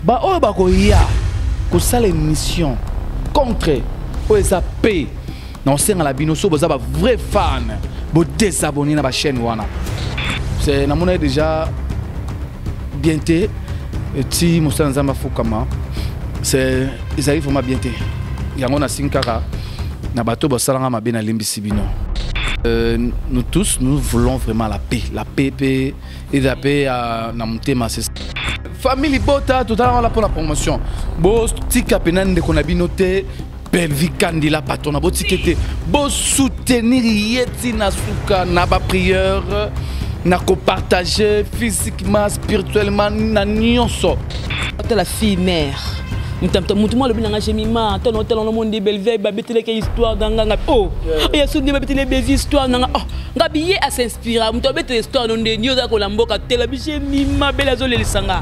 ba oyo bakoya kosala émission contre oyo eza paix na osenga la bino so boza ba vrai fan bo désabonner na ba chaîne wana c'est na mona déjà bien té ti mosala nzamba fukama c'est ils arrivent vraiment bien té yango na sinkara na bato bosalanga mabe na limbisi bino. Nous tous, nous voulons vraiment la paix et la paix à Namutema. Famille Bota, tout à l'heure pour la promotion. Bon, tika penan de qu'on a binoté, Belvi Kandila patona, bon tikete, bon soutenir yeti nasuka, naba prière, nako partager physiquement, spirituellement, na nyonso. La fille mère. Nous le bien j'ai mis ma tel on monde de belle vieille babette les histoire d'anga oh il y a souvent des belles histoires d'anga oh ngabiye à s'inspirer nous bête histoire non de nyoza ko lamboka tel j'ai mis ma belle azole lisanga.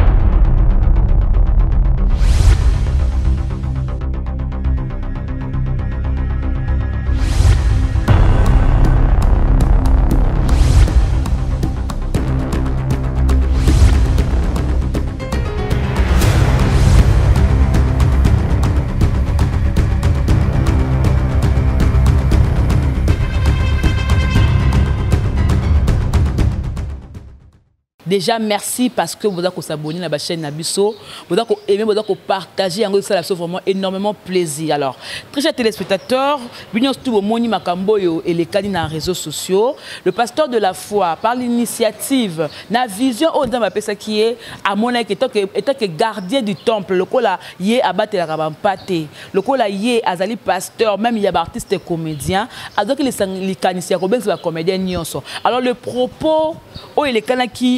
Déjà, merci parce que vous avez s'abonner à la chaîne Nabiso, vous avez aimé, vous avez partagé, ça a fait vraiment énormément plaisir. Alors, très chers téléspectateurs, nous sommes tous Moni Makamboyo et les candidats dans les réseaux sociaux. Le pasteur de la foi, par l'initiative, la vision, on a ça qui est à mon avis, étant que gardien du temple, le col y est abattu la rabampate, le col y est azali pasteur, même il y a artiste et comédien, alors que les canisiens, les comédiens, alors le propos, oh, les canadiens qui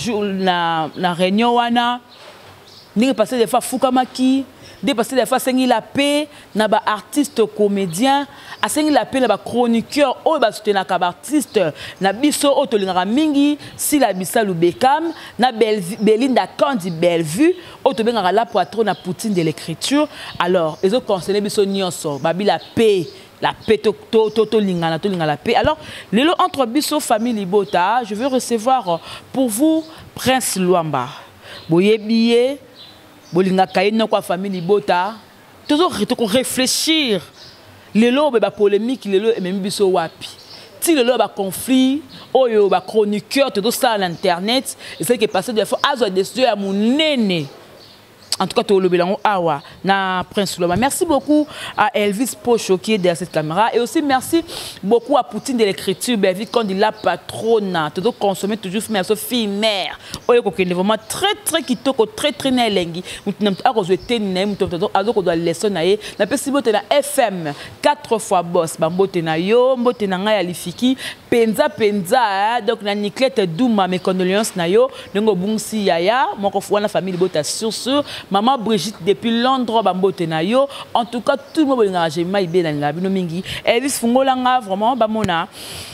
la réunion wana ni passé des fois fukamaki dépassé des fois sengi la paix na ba artiste comédien a sengi la paix na ba chroniqueur o ba soutenir ka artiste na biso o tolingaka mingi si la bisalu Bekam na Belinda Kandi Bellevue o to bengaka la patron na Poutine de l'écriture alors ils ont conseillé biso nyonso babi la paix. La paix, la paix. Alors, entre Bisso, famille Bota, je veux recevoir pour vous Prince Luamba. Boye billet, bolinga kaino kwa famille Bota. Toujours réfléchir. Les lots ba polémique, les lots et même Bisso wapi. Si le lots ba conflit, oyo ba chroniqueur, tout ça à l'internet, et c'est qui passé des fois à des à mon néné. En tout cas, tu as na Prince Luamba. Merci beaucoup à Elvis Pocho qui est derrière cette caméra. Et aussi merci beaucoup à Poutine de l'écriture. Vu qu'on dit la patronne, tu dois consommer toujours fille mère. On est vraiment très très kitoko, très très nélengi. Nous avons doit leçon naé. Na possibilité na FM 4 fois boss. Bambote na yo, mbote na ngai alifiki. Penza penza. Donc na Niklete Douma mes condoléances na yo. Donc bungsi yaya. Mon confrère la famille Bota sur ce. Maman Brigitte depuis Londres, Bambote na yo. En tout cas, tout le monde est engagé. Maïbé dans la binomingi. Elvis Fungolanga, vraiment, bamona.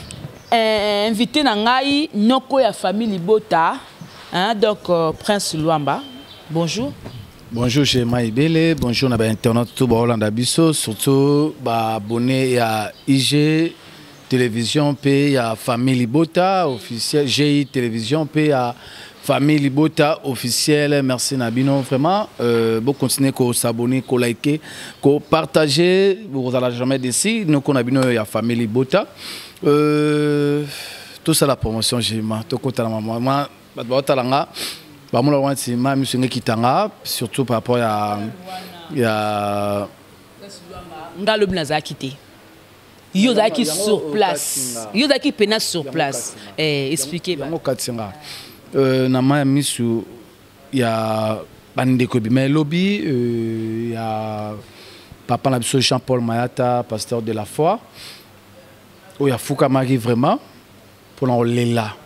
Invité na ngai, noko ya famille Bota. Donc, Prince Luamba. Bonjour. Bonjour, chez Maïbele. Bonjour, na ba internet tout ba Hollande biso. Surtout, ba abonné à IG Télévision, puis à famille Bota, officiel GI Télévision, puis à famille Libota officielle, merci Nabino, vraiment. Vous continuez à s'abonner, à liker, à partager. Vous n'allez jamais d'ici. Nous, on a bien la famille Libota. Tout ça, la promotion, j'ai tout côté la maman. Surtout par rapport à. Ngalo Blaza quitté. Yodaki sur place. Yodaki pena sur place. Expliquez. Nama misu ya bandeko bima lobby ya papa na biso Jean-Paul Mayata pasteur de la foi o ya fuka mari vraiment pour on lela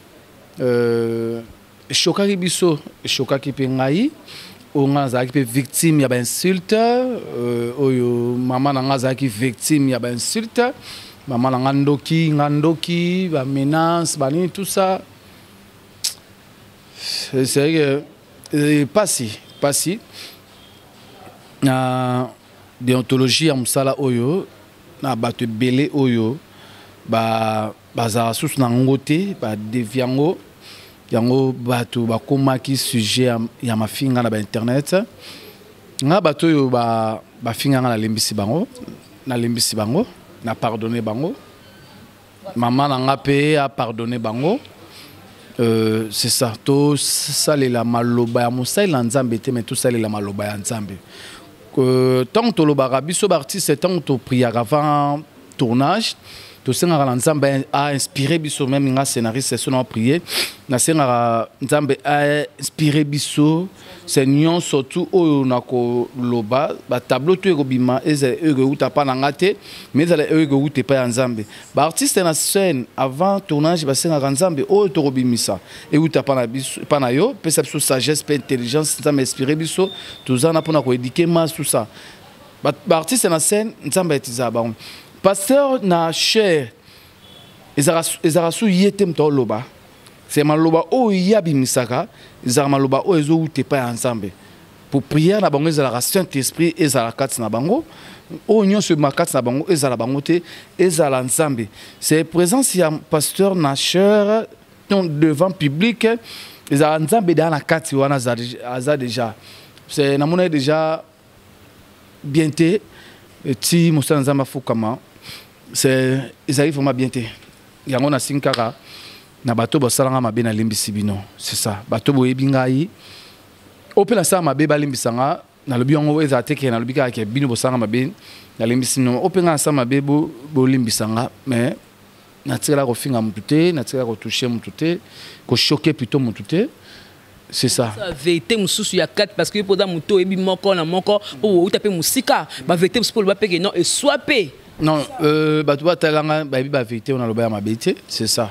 chokaki biso chokaki pe ngai o ngaza ki victime ya ba insulte oyo mama na ngaza ki victime ya ba insulte mama na ngandoki ba menace ba ni tout ça. C'est vrai que pas si na déontologie ya musala oyo na bato belé oyo ba za sous na ngote ba deviango yango bato bakomaki sujet ya mafinga na ba internet nga bato yo ba finga na lembisi bango na pardonner bango maman na nga pe a pardonner bango c'est ça tout ça la maloba ya mosai la nzambe te mais tout ça la maloba ya nzambe tant to lo barabiso artiste tant to prière avant tournage to senga la nzambe a inspiré biso même nga scénariste so na prier na senga nzambe a inspiré biso seigneur surtout oyo na ko loba ba tableau to ekobima eze ego uta pa na ngate mais eze ego uta pa ya nzambe ba artiste na scène avant tournage ba senga nzambe oyo to kobimisa e uta pa na biso pa na yo pesa biso sagesse pe intelligence nzambe inspiré biso tozana pona ko éduquer mas tout ça ba artiste na scène nzambe etiza ba pasteur na cher ezarasu yete mto loba c'est maloba o yabi misaka ezara maloba o ezo ute pa ensemble pour prière na bango ezara Saint-Esprit ezara kati na bango o nyon se makati na bango ezara bango te ezara ensemble c'est présence ya pasteur na cher devant public ezara ensemble dans la kati wana za déjà c'est na mona déjà bien té ti musa nzamba fukama c'est ils arrivent vraiment bien té yango na sinkara na bato bosalanga mabe na limbisi bino c'est ça bato boyebi ngai opela sa mabe balimbisanga na lobi yango eza teke na lobi ka ke bino bosalanga mabe na limbisi bino openga sa mabe bolimbisanga mais na tsela ko finga mutute na tsela ko toucher mutute ko choquer plutôt mutute c'est ça vérité mususu ya 4 parce que poza muto ebi moko na moko o taper musika ba vérité pour ba peke non et soit pe non bato batalanga ba ba vérité on a loba ya mabete c'est ça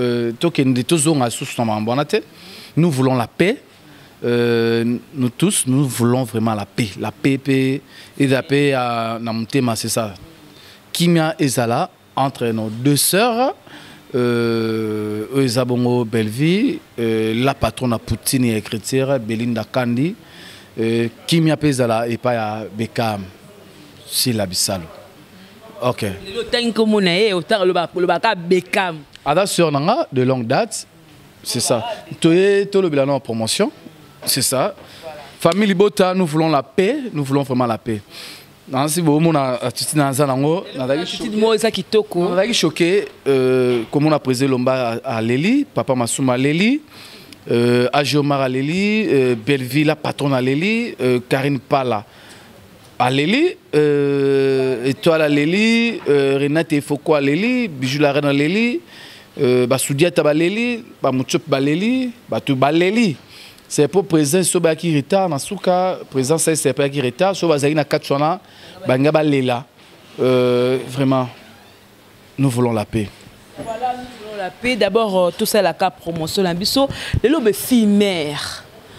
nous voulons la paix. Nous tous, nous voulons vraiment la paix. La paix et la paix à Namutema, c'est ça. Kimia et Zala, entre nos deux sœurs, Ezabongo Belvi, la patronne à Poutine et écriture, Belinda Kandi, Kimia et Zala et pas à Bekam, c'est la Bissalo. Ok. Le temps que mon aïe, autant le baka Bekam. Ada sur nanga de longue date, c'est ça. Toye to le bilan en promotion, c'est ça. Famille Bota, nous voulons la paix, nous voulons vraiment la paix. Nansi bo mona atiti na zanango, na dali choqué comment on a présé Lomba à Leli, papa Massouma Leli, Agiomar à Leli, Belleville la patronne à Leli, Karine Pala à Leli, Étoile à Leli, Renate Foko à Leli, Bijou la reine à Leli. Basoudia tabaleli bamuchop baleli batu baleli c'est pour présence so ba ki retard na suka présence c'est pas qui retard so bazali na katchona banga balela vraiment nous voulons la paix. Voilà, nous voulons la paix. D'abord tout ça la cap promotion la biso le lobe fille mère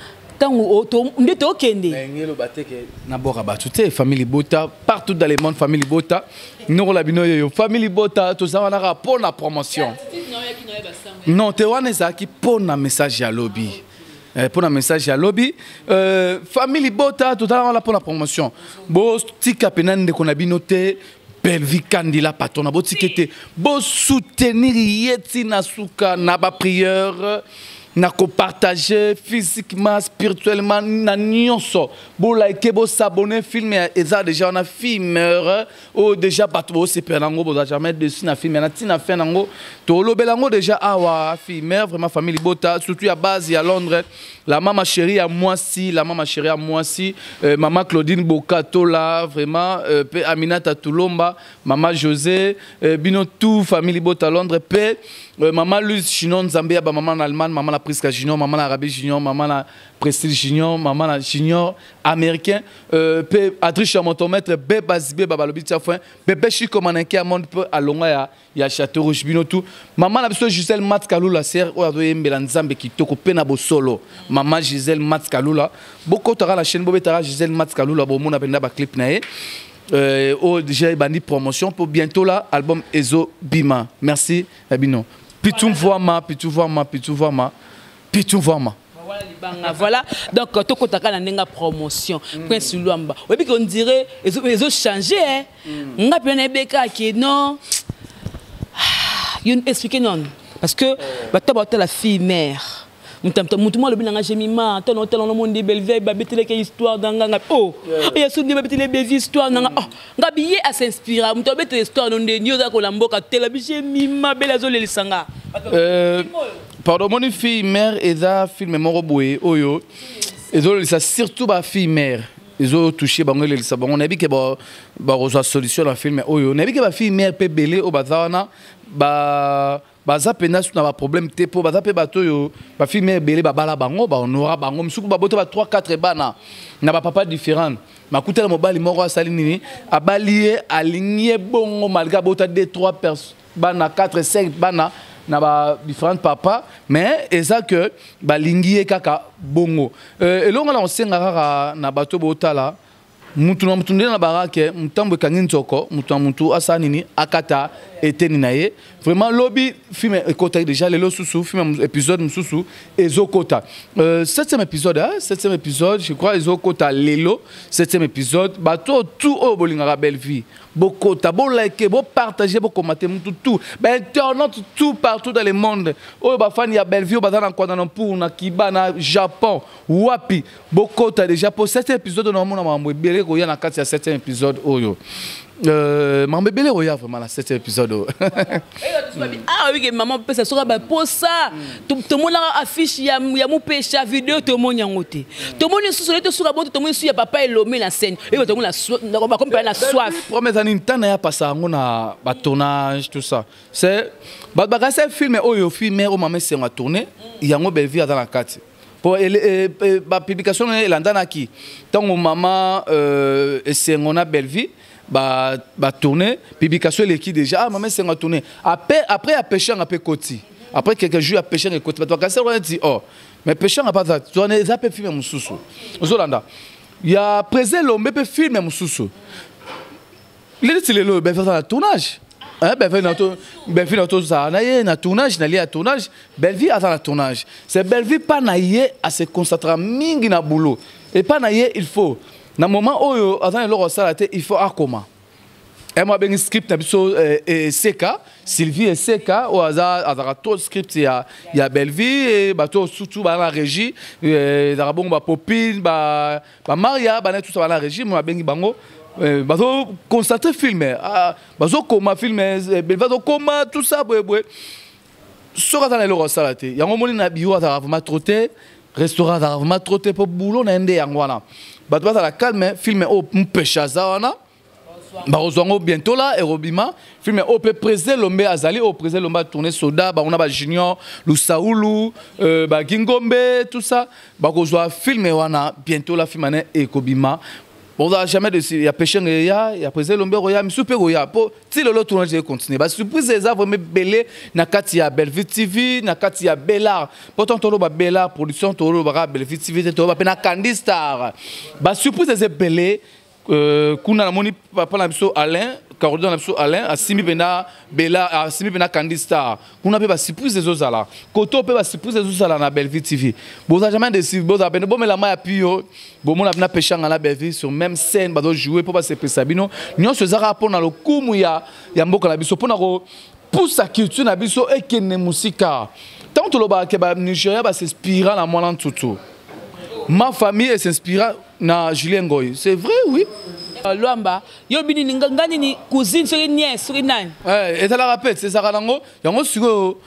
famille Bota partout dans le monde famille Bota nous la bino famille Bota tout ça on a pour la promotion non te wana ezaki pour na message ya lobby pour na message ya lobby famille Bota tout ça on a pour la promotion bo tika penande ko na bino te Belvi Kandila patona bo tikete bo soutenir yeti na suka na ba prière na ko partager physiquement spirituellement na nyonso bo like bo s'abonner film eza déjà on a filmeur ou déjà bato se penango bo jamais dessus na film na tina fin nango to lobelango déjà awa filmeur vraiment famille Bota surtout à base à Londres la maman chérie à moi si maman Claudine Bokato là vraiment Aminata Tulomba maman José bino tout famille Bota Londres pe maman Luz Chinon Zambia ba maman en Allemagne maman la Priska Junior maman la Arabie Junior maman la Prestige Junior maman la Junior américain pe Adrich Chamontomètre beba zibé baba lobi tia fin bébé Chico manenke à monde peu à longa ya Château Rouge bino tout maman la biso Gisèle Matkalula ser o ado yembela nzambe kitoko pena bo solo maman Gisèle Matkalula boko tara la chaîne bobetara Gisèle Matkalula bo mona penda ba clip na déjà bandi promotion pour bientôt là album Ezo Bima merci Abino pitou voir ma voilà donc toko taka na nenga promotion Prince Luamba oui puis on dirait ils ont changé nga pena beka qui non you expliquer non parce que la fille mère mutu mo le binanga jemima tellement tellement monde Belleville ba betele ke histoire danga oh il y a soudi ba betele belle histoire nanga oh nga biye à s'inspirer mutu betele histoire non de nyoza ko lamboka tela bi jemima bela zo le lisanga pardon mon fille mère eza film moko boye oyo ezo lisa surtout ba fille mère ezo toucher bango le lisa bango na bi ke ba reçoit solution dans film oyo na bi ke ba fille mère pe belé o bazana ba baza pena na ba problème te po baza pe bato yo ba fille mère belé ba bala bango ba honora bango msuku ba boto ba 3 4 bana na ba papa différent makutela mobali moko asali nini abalié aligné bongo malgré bota 2 3 personnes bana 4 5 bana na ba différents papa mais eza que balingi kaka bongo elonga na osenga kaka na bato botala mutu na mutu na barake mutambo kangi nzoko mutu asa nini akata eteni na ye vraiment lobby film ekota déjà lelo susu film épisode mususu ezokota 7e épisode je crois ezokota lelo 7e épisode bato tout au bolinga belle vie bokota bo like bo partager bo commenter mutu tout ba internaute tout partout dans le monde o ba fan ya belle vie ba dans quoi dans pour na kiba na Japon wapi bokota déjà pour 7e épisode na mona mambo belé ko ya na kati ya 7e épisode oyo mambo belé ko ya vraiment na 7e épisode ah oui maman peut ça sera ba pour ça tout le monde affiche ya mu pêche vidéo tout le monde yangote tout le monde sur le sur la botte tout le monde sur papa et l'homme la scène et tout le monde la comme la soif promesse en interne ya passa ngona ba tournage tout ça c'est ba c'est film oyo film o maman c'est on tourner yango belle vie dans la carte pour ba publication landana qui tant maman c'est on a belle vie ba tourner publication l'équipe déjà ah maman c'est on tourner après à pêcher un peu côté après quelques jours à pêcher et côté parce que ça on dit oh mais pêcher n'a pas ça tu on est zappé film mususu ozolanda il y a présent l'homme peut film mususu il est le ben faire tournage hein ben faire ça na tournage na lié tournage belle vie attend la tournage c'est belle vie pas naie à se concentrer mingi na boulot et pas naie il faut na moment oyo attend le ça il faut akoma et moi ben script na biso CK Sylvie et CK au hasard tout script il y a belle vie et bato surtout ba la régie da bon ba popine ba Maria ba tout ça ba la régie moi ben bango bazo constater filmer bazo koma filmer bazo koma tout ça boy sera dans le restaurant yango moni na bio ata vraiment trotter restaurant ata vraiment trotter pour boulot na ndé yango wana bato baza la calme filmer au mpesha za wana barozwango bientôt là erobima filmer au peut préser lombe azali au préser lomba tourner soda ba on a ba junior lusaulu ba gingombe tout ça ba kozwa filmer wana bientôt la filmane ekobima. Bon, on jamais de il y a pêché il y a présé l'ombre roya mais super roya pour si le tournage est continuer bah surprise les avres mais belé na katia Belleville TV na katia Bellar pourtant tolo ba Bellar production tolo ba Belleville TV tolo ba na Candy Star bah surprise les belé kuna na moni papa na biso Alain Caroline na biso Alain asimi bena Bellar asimi bena Candy Star kuna pe ba surprise les ozala koto pe ba surprise les ozala na Belleville TV bon ça jamais de bon ça bon mais la ma appuyo bon mon a pêché en la Belleville sur même scène ba do jouer pour pas se pesabino nyo se zara pour na lo kumu ya mboka na biso pour na ko pour sa culture na biso et que ne musika tant to lo ba ke ba Nigeria ba s'inspira na moi tutu ma famille s'inspira na Julien Ngoy c'est vrai oui. Luamba yo bini ngani ni cousine sur nièce sur nani et ça la rappelle c'est ça rango yango siko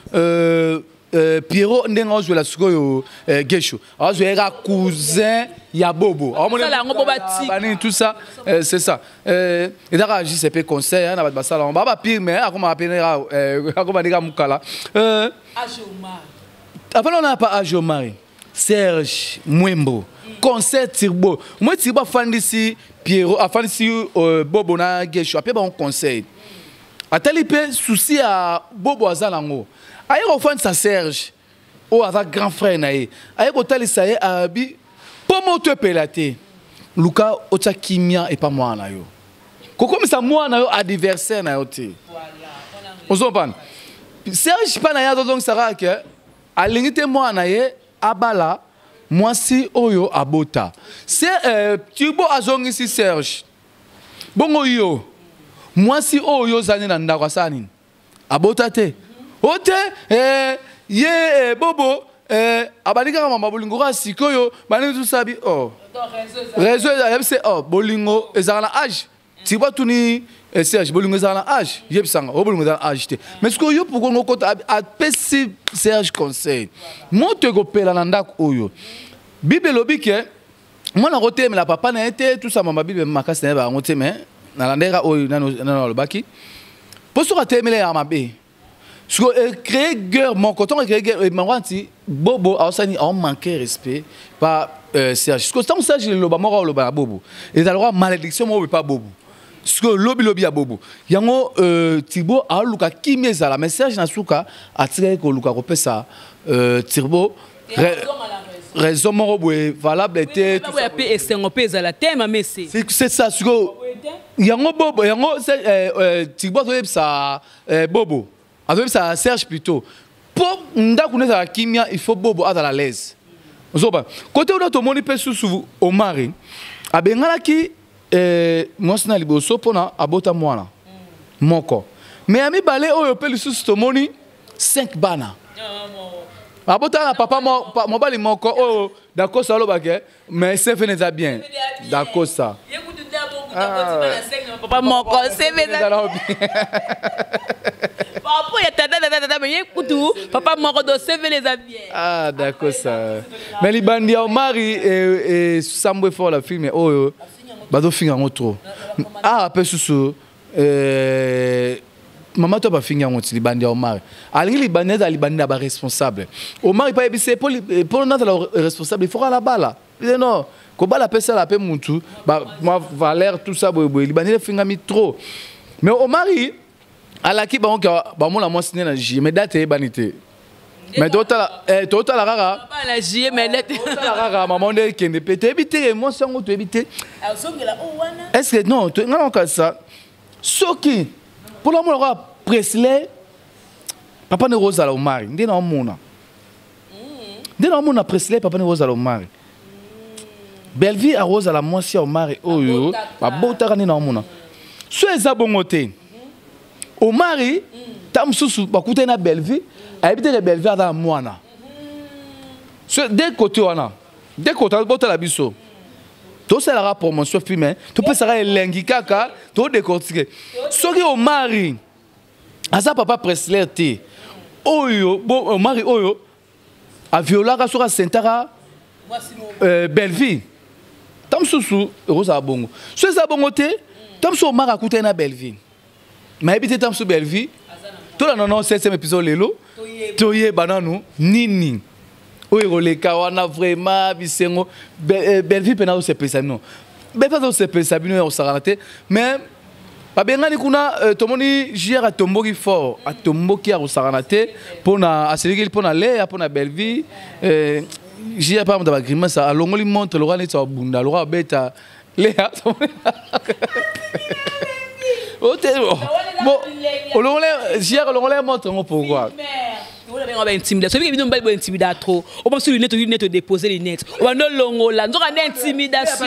Pierrot ndengo jouer la siko yo Gesho a jouer ra cousin ya Bobo ça la ngo bati bani tout ça c'est ça et dara JCP conseil na ba sala on ba pire mais akoma apena akoma ndika mukala Ajomar avant on n'a pas Ajomar Serge Mwembo concert Tirbo moi Tirbo fandisi Pierrot afandisi Bobo na Gesho après ba on conseil atali pe souci à Bobo azalango aye ko fandisa Serge o ava grand frère na ye aye ko tali ça abi pomo te pelate Luka ota kimia et pas moi na yo koko misa moi na yo adversaire na yo te voilà ozopan Serge pa na ya donc ça que alingite moi na ye abala moi si oyo abota c'est Turbo azongi si Serge bongo yo moi si oyo zani na ndako sani abota te ote ye Bobo abandika mama bolingo ka sikoyo bani tout ça bi oh réseau c'est oh bolingo ezala na âge tiba tuni Serge bolingo ezala na âge yebisanga o bolingo ezala âge te mais ce que yo pour qu'on côté a pesi Serge conseil moto ko pela na ndako oyo bible lobi ke mwana kote mais la papa na été tout ça mama bible makasi na ba ngote mais na landera oyo na lobaki poso ka temele ya mabe ce que créer guerre mon coton créer guerre manwanti bobo ausani on manquer respect par Serge ce que tant Serge le loba moko loba bobo et alors malédiction mo pas bobo ce que lobby a bobo yango Tibo a luka kimeza la message na suka atire ko luka ko pesa Tibo raison moko boye valable était tout ça et c'est on pèse la thème mais c'est ça ce que yango bobo yango Tibo to ça bobo avec ça Serge plutôt pour ndakune za kimia il faut bobo à la l'aise zoba côté où to moni pe sous Omari abengala ki moi na liboso pona abota mwana moko mais ami balé oyo pe lisusu to moni 5 bana abota na papa mo bali moko oh d'accord ça lobake mais c'est venu ça bien d'accord ça papa moko c'est venu papa ya tata mais écoute papa moko do c'est venu ça bien ah d'accord ça mais li bandi ya Omari et Sambwe fort la film oyo bazo finga trop ah après sous maman to ba finga ngoti li bandi ya Omari alingi li bandi za li bandi ba responsable Omari pa ebise pour notre responsable il faut la bala non ko bala pesa la pe muntu ba moi valeur tout ça boy li bandi finga mi trop mais Omari alaki ba mo la mo signé na J mais date banité mais total la rara pas la J mais total la rara maman de kende pété éviter moi sango to éviter est-ce que non non comme ça soki pour la mo Presley papa ne Rosa la Omari ndena mona Presley papa ne Rosa la Omari Belleville a Rosa la moisi Omari oyo ba botaka ndena mona so eza bongote Omari tam susu bakute na Belleville habite le Belleville dans mwana ce deux côtés wana deux côtés bota la biso to c'est la promotion film to peut sera elengi kaka to décortiquer soki Omari asa papa Presley te oyo Omari oyo a violaka soka sentara Belleville tam susu rosa bongo so za bongo te tam so Omari akute na Belleville mais habite tam so Belleville to la non 7e épisode lelo toye bananu nini oyo le kawana vraiment bisengo Belleville pena se pesa non Belleville se pesa bino o sarate mais babengani kuna tomoni JR a tomboki fort a tomboki a sarate pona aseliki pona le pona Belleville JR pas dans grimace a longoli montre le roi net bunda le roi beta le bon JR le montre pourquoi on va intimider. Celui qui va intimider trop. On va sur les lunettes déposer les lunettes. On va non longo là. Nous avons intimidation.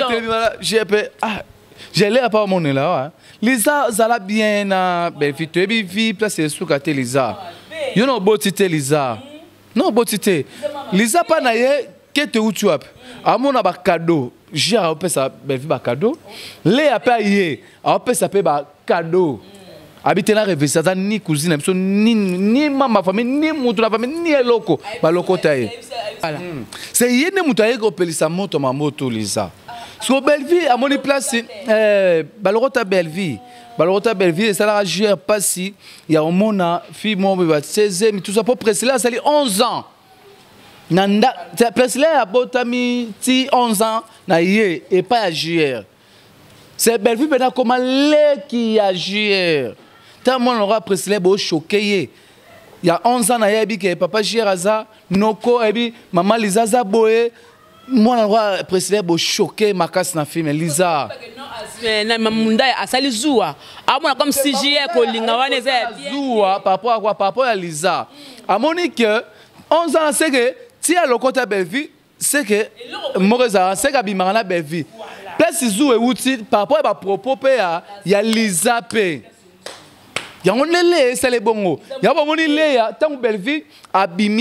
J'ai l'air pas mon là. Lisa zala bien na Belleville. Tu es vie place sous côté Lisa. You know botité Lisa. Non botité. Lisa pas naie que te où tu as. À mon ba cadeau. J'ai a opé ça Belleville ba cadeau. Les a pas yé. A opé ça pe ba cadeau. Habiter la rêve ça ni cousine ni maman famille ni mutu la famille ni loko ba loko taye voilà c'est yene mutu aye ko pelisa moto ma moto lisa so Belleville à mon place balorota Belleville ça la gère pas si il y a un mona fille mon ba 16e tout ça pour Presley ça 11 ans nanda Presley a botami ti 11 ans na yé et pas agir c'est Belleville maintenant comment les qui agir tant mon aura Presley beau choqué il y a 11 ans na yebi que papa Jiraza noko ebi maman Liza boye moi aura Presley beau choqué makas na film Lisa na mamunda asali zuwa amona comme si JR ko linga wana za zuwa papa quoi papa ya Lisa amoni que 11 ans c'est que ti a lokota Belleville c'est que moreza c'est que bimana Belleville place zuwa outi papa ba propos pe ya Lisa pe yango lele c'est les bongo ya ba moni le ya tant Belleville abimi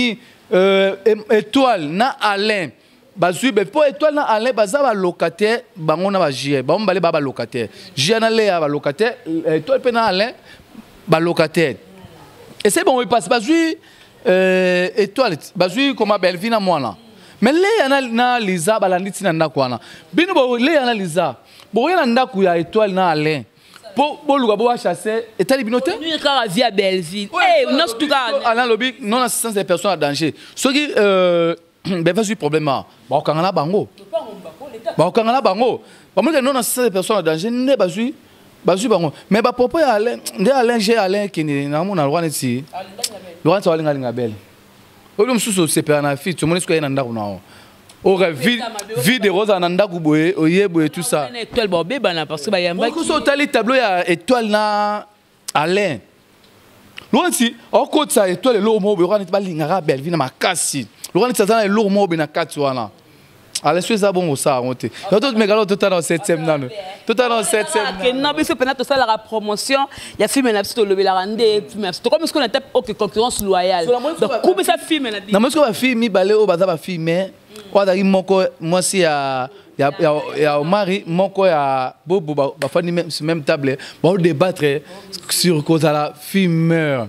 étoile na Alain bazui pour étoile na Alain baza ba locataire bango na ba JR ba mbale ba locataire JR na Léa ba locataire étoile pe na Alain ba locataire et c'est bon il passe bazui étoile bazui comme Belvina mwana mais Léa na Lisa ba landiti na ndako wana bino bo Léa na Lisa bo yana ndako ya étoile na Alain pour le gars chasser et t'as libinoté nous quand via Belleville eh non tout cas Alain lobby non assistance des personnes à danger ce qui ben vas-y problème ba okangana bango ba okangana bango ba mo non assistance des personnes à danger ne bazui bango mais ba propos ya Alain nde Alain j'ai Alain qui na mona lwa neti lwa neti walinga linga belle oyo msusu sepera na fit to monesko yana ndako na aurait vie de rose en anda kuboye oyeboye tout ça étoile ba bebana parce que ba yamba ko so tali tableau ya étoile na Alain lonti oko tsa étoile lo mo be rwani balinga belle vina makasi rwani tsa lo mo be na kati wana Alain soit bon au ça monter d'autres mégalo tout dans 7e nano tout dans 7e que non mais c'est peut-être ça la promotion il y a film na psito lobe la rande film c'est comme ce qu'on appelle OK concurrence loyale donc coupe ça film na moi ce que film mi balé au baza ba film wadaki moko moi si ya Omari moko ya bobo ba fani même table ba débattre sur cause la fumeur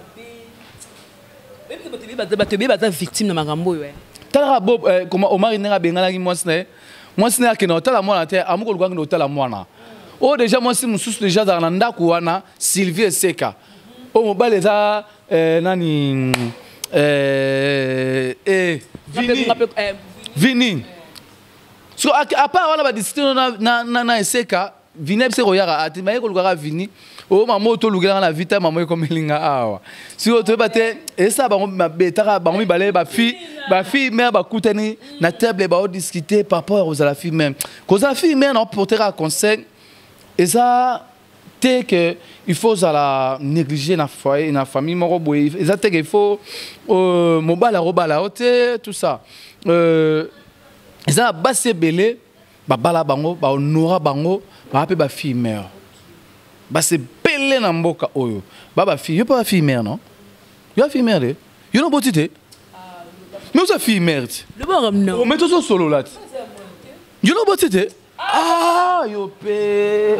même que ba victime na makambo ouais tala bob comment Omari nga bengala ki moi sne ke na tala mwana te amuko lukanga no tala mwana o déjà moi si mususu déjà dans na ndako wana Sylvie Seka o mobale za nani Vini. So à part on a discuté na Seka Vini se royara ati maye ko lukara Vini o mama to lukara na vita mama ko melinga awa si o to bate esa ba betaka ba mi balé ba fille mère ba kutani na table ba discuter par rapport aux la fille même cause la fille mère on portera conseil et ça c'est que il faut la négliger na foyer na famille moko boy exact il faut mobala robala hote tout ça ça basse belé ba bala bango ba honora bango ba pe ba fille mère basse belé na mboka oyo ba fille yo pas fille mère non yo fille mère yo no botité mais ça fille mère le bon non mais tout solo là yo no botité ah yo pe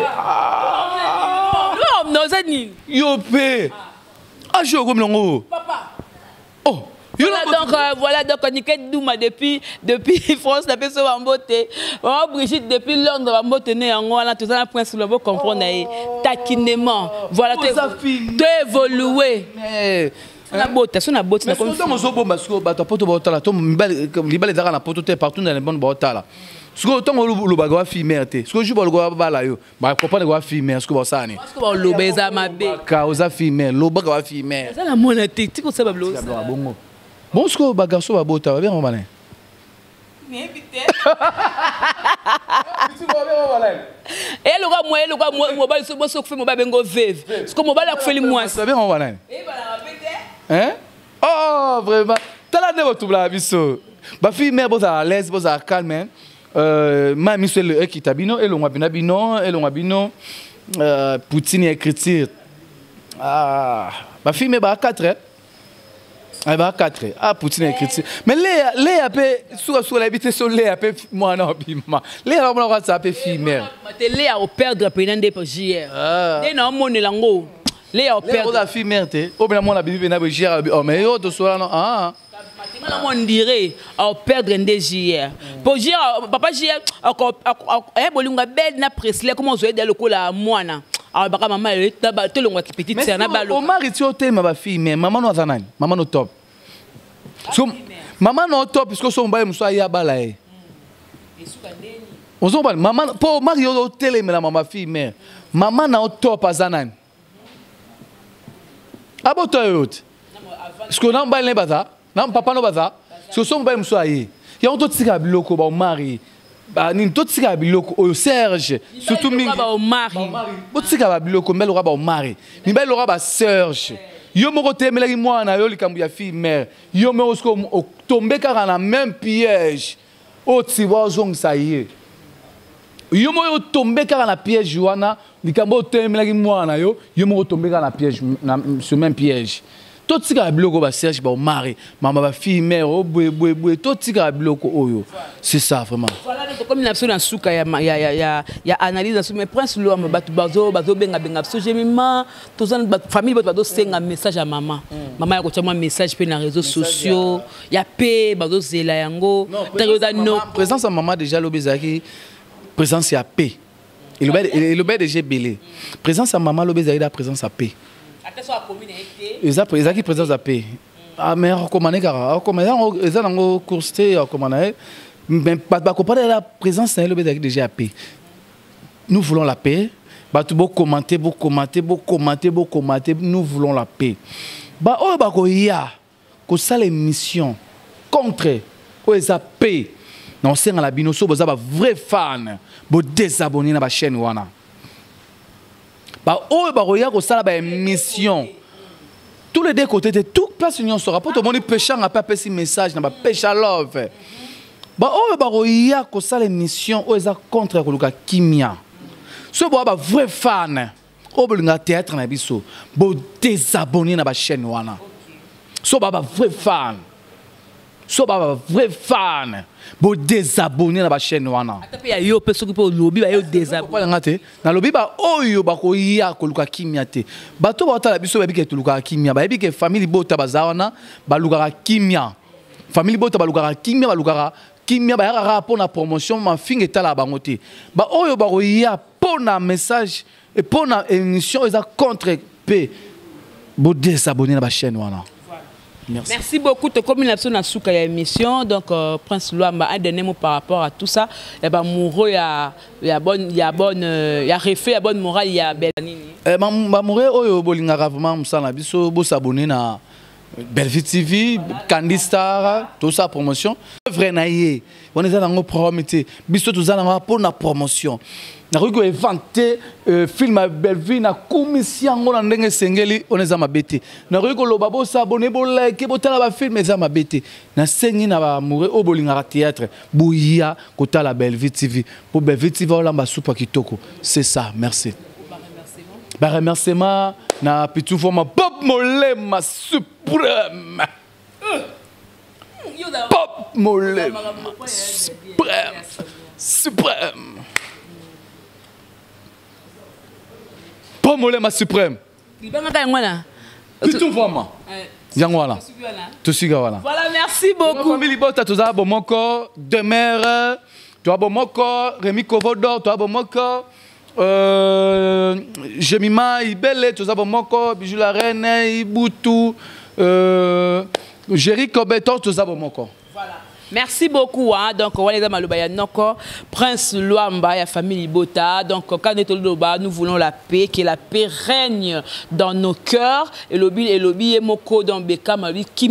non ça ni yo pe ah je comme longo papa oh voilà donc Niket Douma depuis France la personne en beauté Brigitte depuis Londres en beauté né en voilà tout ça prince le beau comprendre taquinement voilà tu évolué na beauté na beauté na comme ça mo so bomba siko bato poto botala to libale dara na poto te partout dans les bonnes botala siko to lo bagwa filmer te siko jubo lo bala yo ba comprendre go filmer siko bosani siko lo beza mabe ka oza filmer lo bagwa filmer ça la mona te tiko ça bablo bongo bon siko ba garçon ba bota ba bien on malin mais invité et le gars moi ba so fait mo ba bengo veve siko mo ba la ko feli moi ça bien on malin et bala répéter hein oh vraiment tala ne tout la biso ba fille mère boza à l'aise boza calme ma miso le ekitabino et le bino Poutine écriture ah ba fille mère ba 4 ba 4 ah Poutine écriture mais les appé sur l'habité sur les appé moi non bima les on va ça appé fille mère les a au perdre pendant pour JR des non mon lango les a au perdre la fille mère te au bien moi la bibi na JR oh mais yo to so non ah on dirait à perdre un JR pour JR papa JR bolinga belle na Presley comment on doit le cola moana ah baka maman te longa ki petite c'est na balo o mari ti o te ma ba fille mais maman no azanani maman no top so maman no top parce que so mbaye muso ya bala e on so bala maman po mari o tele mais la maman fille mais maman na o top azanani aboto yote parce que na mbale baza na papa no baza so so mbaye muso aye ya on to tika biloko ba o mari ba ni to tika biloko o Serge surtout mi ba o mari bo tika ba biloko mbele ba o mari mi mbele ba Serge yo moko temelaki mwana yo likambu ya fille mère yo me osko tomber car na même piège o tiwa zongisa ye yo mo tomber car na piège wana likambu temelaki mwana yo mo tomber car na piège sur même piège Tout tika la biloko ba Serge ba Omar, maman ba fille mère o boué tout tika la biloko oyo. C'est ça vraiment. Voilà donc comme une absolue en souka ya analyse sur mes princes l'homme bazo benga so gemima tous en famille bazo senga message à maman. Maman ya ko tchama message pe na réseaux sociaux, ya pe bazo zela yango. Non, présence à maman déjà lobezaki présence ya paix. Il le déjà belé. Présence à maman lobezaki la présence à paix. Ils qui présence à paix. Ah mais recommandé car recommandé ils ont coursé recommandé mais pas comparer la présence c'est le déjà à paix. Nous voulons la paix. Bah tout beau commenter, nous voulons la paix. Bah oh bah ko ya ko ça l'émission contre la paix. Non c'est dans la binoso boza ba vrai fan bo désabonner na ba chaîne wana. Bah oh bah ko ya ko ça la émission. Tous les deux côtés de toute place union sera pour tout le monde péchant a pas passer message na ba pécha love. Bah oh bah ko ya ko ça l'émission o eza contre ko luka kimia. Ce bo ba vrai fan o bolinga théâtre na biso bo désabonner na ba chaîne wana. So ba vrai fan. So ba vrai fan. Bo désabonner na ba chaîne wana. Atape ya yo peso ko lobby ba yo désabonner. Ba ngate na lobby ba oyo ba ko ya ko luka kimia te. Ba to ba tala biso ba bike to luka kimia ba bike family bota bazawana ba luka kimia. Family bota ba luka kimia ba luka kimia ba ya pour la promotion ma finge tala bango te. Ba oyo ba ko ya pour na message et pour na émission eza contre p. Bo désabonner na ba chaîne wana. Merci beaucoup. Comme une absolue souka ya émission, donc Prince Luamba un dernier mot par rapport à tout ça. Et ben Mouro il y a refait, il y a bonne morale, il y a Bellanini. Mouro oyo bolingaka vraiment musala biso bo s'abonner na Bellevue TV, Candy Star, tout ça promotion. Vrai naïe, on est dans nos promotions. Biso tout ça na pour na promotion. Na ko inventer film à Bellevue na commission ngona ndenge sengeli on est ma bête. Na ko loba bo s'abonner bo like bo tala ba film eza ma bête. Na sengi na ba mourir au bolinga théâtre. Bouya ko tala Bellevue TV. Pour Bellevue TV on lamba soupa kitoko. C'est ça, merci. Bah remerciement na pitou forma Pop Molema suprême. Pop Molema suprême. Pop Molema suprême. Pitou forma. Voilà. Tout suite voilà. Voilà, merci beaucoup. Famille Bota tout ça bon mon corps demeure. Tu as bon mon corps Rémi Kovodo, tu as bon mon corps Jemima Ibele, tout ça bon mon corps Bijou la Reine, Ibutu, Jerry Kobeto, tout ça bon mon corps. Voilà. Merci beaucoup. Hein. Donc, Prince Luamba et la famille Ibota. Donc, nous voulons la paix, que la paix règne dans nos cœurs. Et lobby et moko dans Beka, qui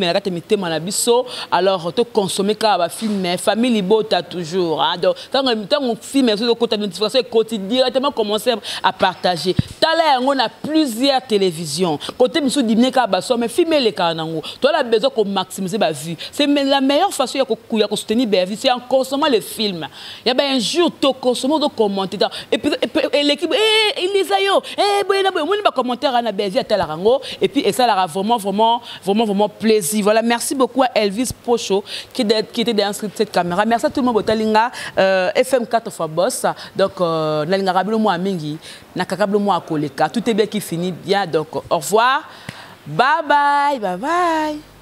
alors, tu consommer quand film, famille Ibota toujours. Hein. Donc, quand on filme, côté notification directement commencer à partager. Talent, on a plusieurs télévisions. Côté monsieur dîner mais filmer les canaux. Tu as besoin qu'on maximise la vue. C'est la meilleure façon de soutenir Bellevue, c'est en consommant les films. Il y a un jour, tu consommes, tu commentes. Et puis l'équipe, il les a yo. Il va commenter à Bellevue, et puis ça a vraiment plaisir. Voilà, merci beaucoup à Elvis Pocho qui était derrière cette caméra. Merci à tout le monde. FM4 fois boss. Donc, Nalinga Rabilo Moa Mingi, Nakakablo Moa Koleka. Tout est bien qui finit bien. Donc, au revoir. Bye bye. Bye bye.